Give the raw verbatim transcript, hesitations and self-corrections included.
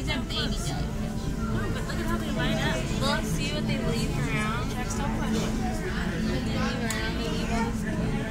These are baby jellyfish. No, but look at how they line up. Look, see what they leave around? Check some questions. They leave around, they leave all this